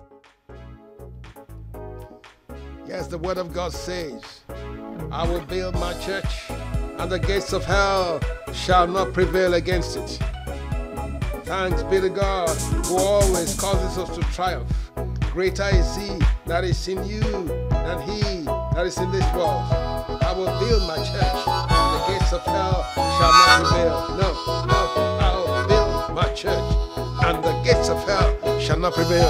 Yes, the word of God says, I will build my church, and the gates of hell shall not prevail against it. Thanks be to God, who always causes us to triumph. Greater is he that is in you than he that is in this world. I will build my church, and the gates of hell shall not prevail. No, I will build my church, and the gates of hell shall not prevail.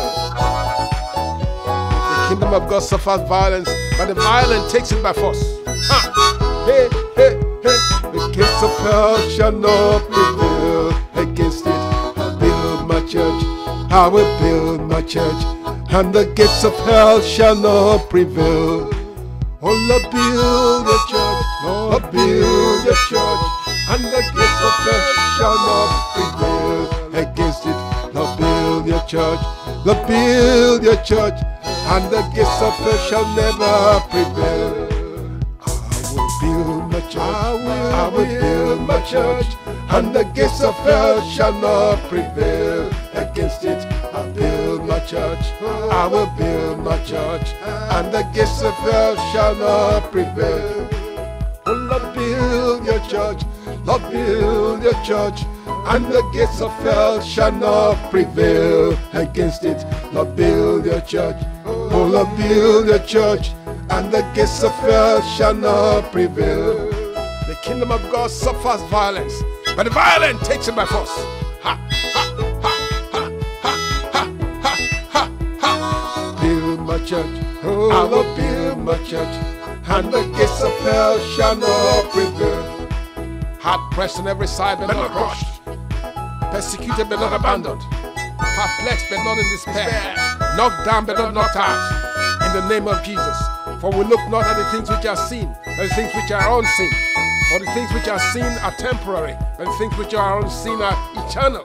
The kingdom of God suffers violence, but the violent takes it by force. Ha! Hey, hey, hey. The gates of hell shall not prevail against it. Church, I will build my church, and the gates of hell shall not prevail. Oh Lord, build your church, Lord, build your church, and the gates of hell shall not prevail against it. Lord, build your church, Lord, build your church, and the gates of hell shall never prevail. I will build my church, I will build my church, and the gates of hell shall not prevail against it. I build my church, I will build my church, and the gates of hell shall not prevail. Oh Lord, build your church, Lord, build your church, and the gates of hell shall not prevail against it. Lord, build your church, oh Lord, build your church, and the gates of hell shall not prevail. The kingdom of God suffers violence, but the violent takes it by force. Ha, ha, ha, ha, ha, ha, ha, ha, ha. Build my church, oh, I will build my church, and the gates of hell shall not prevail. Hard pressed on every side, but not crushed. Persecuted, but not abandoned. Perplexed, but not in despair. Knocked down, but not knocked out. In the name of Jesus. For we look not at the things which are seen, but the things which are unseen. For the things which are seen are temporary, and the things which are unseen are eternal.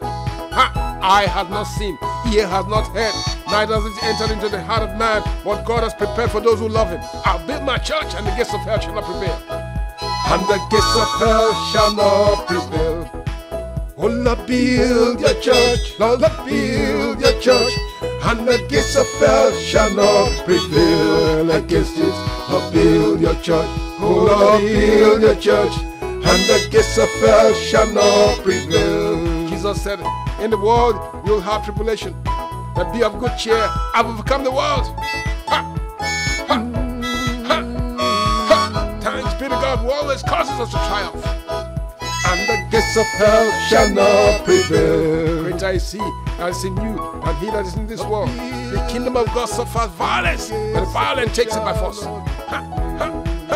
Eye has not seen, ear has not heard, neither has it entered into the heart of man what God has prepared for those who love him. I'll build my church, and the gates of hell shall not prevail. And the gates of hell shall not prevail. Oh Lord, build your church, Lord, build your church, and the gates of hell shall not prevail against it. Lord, build your church, oh Lord, build your church, and the gates of hell shall not prevail. Jesus said, in the world you'll have tribulation, but be of good cheer, I've overcome the world. Ha! Ha! Ha! Ha! Thanks be to God who always causes us to triumph. And the gates of hell shall not prevail. Greater is he that is in you and he that is in this world. The kingdom of God suffers violence, but the violent takes it by force. Ha, ha, ha.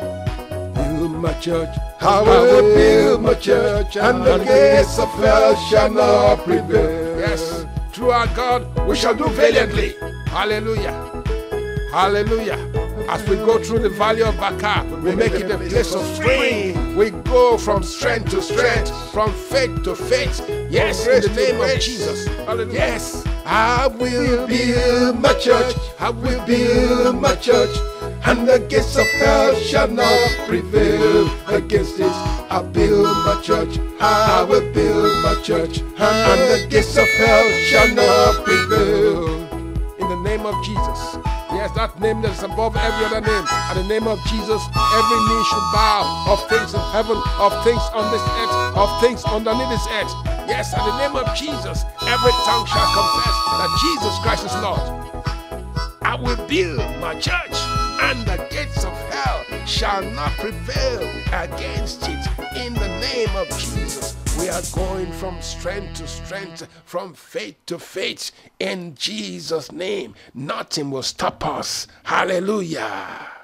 Build my church, I will build my church, and the gates of hell shall not prevail. Yes, through our God we shall do valiantly. Hallelujah. Hallelujah. As we go through the valley of Baca, we make it a place of strength. We go from strength to strength, from faith to faith. Yes, in the name of Jesus. Hallelujah. Yes, I will build my church, I will build my church, and the gates of hell shall not prevail against it. I build my church, I will build my church, and the gates of hell shall not prevail. In the name of Jesus. Yes, that name that is above every other name. At the name of Jesus, every knee should bow, of things in heaven, of things on this earth, of things underneath this earth. Yes, at the name of Jesus, every tongue shall confess that Jesus Christ is Lord. I will build my church, and the gates of hell shall not prevail against it. In the name of Jesus. We are going from strength to strength, from faith to faith. In Jesus' name, nothing will stop us. Hallelujah.